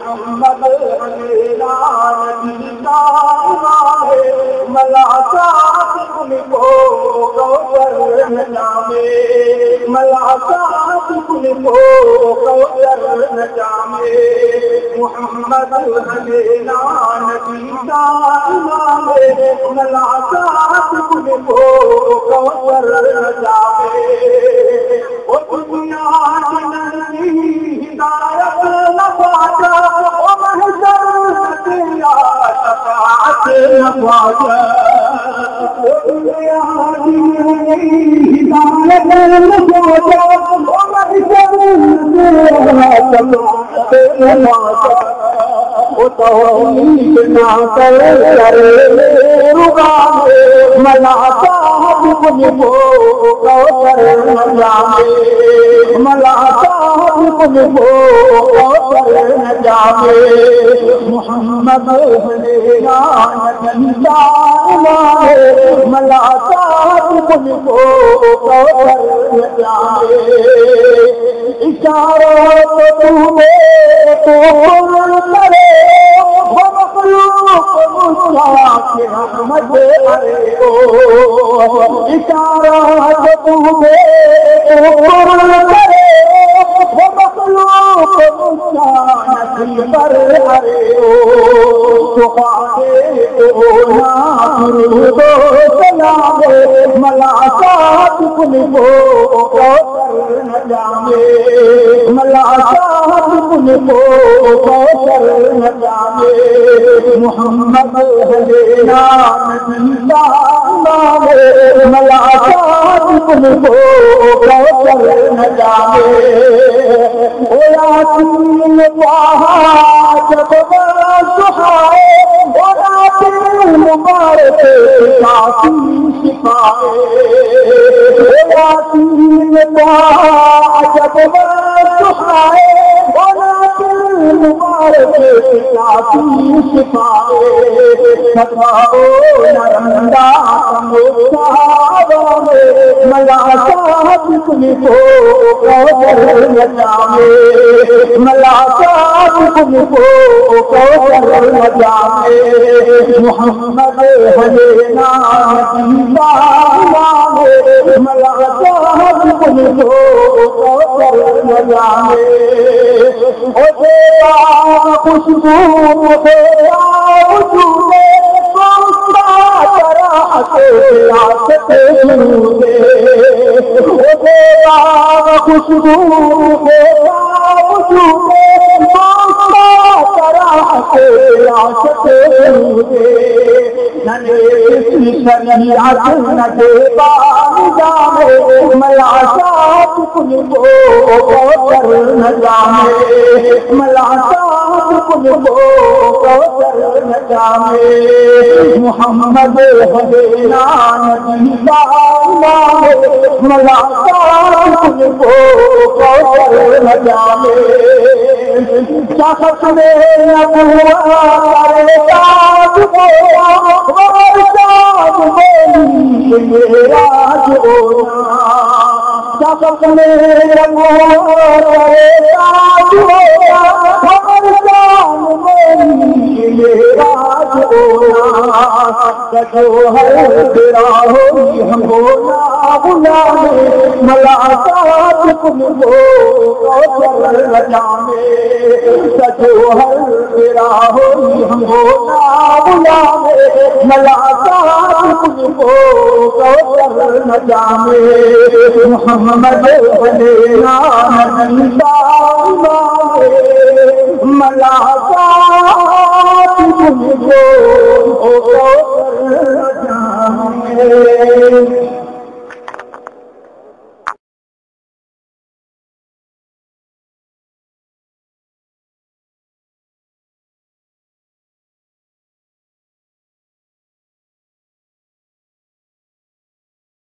मोहम्मद हमेरा नबी का है मलाका को कौसर न जामे मलाका को कौसर न जामे मोहम्मद हमेरा नबी का है मलाका को कौसर न जामे ओ दुनिया की हिदायत न पाता ओ महशर तेरा शफाअत न पाता ओ दुनिया की हिदायत न पाता ओ महशर तेरा शफाअत न पाता ओ तौहीद ना करे रुगा मलाका को कौसर न जामे मलाका को कौसर न जामे मोहम्मद हमेरा नबी का है मलाका को कौसर न जामे इशारा तो तूने तो करे वो मखलूक मुस्कुरा के रहमत करे ओ इशारा तो तूने करे वो मखलूक मुस्कुरा पर अरे ओ सुखाए ओ ना दो सलामे मलाका को कौसर न जामे मलाका को कौसर न जामे मोहम्मद हमेरा नबी का है मलाका को कौसर न जामे ओ यासीन जब सुहाए ओ यासीन मुबारक काफी शिफाए ओ यासीन जब सुहाए ओ यासीन मुबारक काफी शिफाए सताओ नरंदा मुसावे मलाका को कौसर न जामे मलाका को कौसर न जामे मोहम्मद हमेरा नबी का है मलाका को कौसर न जामे ओ तेरा खुशबू तेरा वजूद खुशबू मलाका को कौसर न जामे मलाका को कौसर न जामे मोहम्मद हमेरा नबी का है मलाका को कौसर न जामे शख्स में मेरा शख्स तेरा होगी हमको ना बुलावे मलाका को कौसर न जामे सजोहर तेरा होगी हमको ना बुलावे मलाका को कौसर न जामे मोहम्मद हमेरा नबी का है मलाका को कौसर न जामे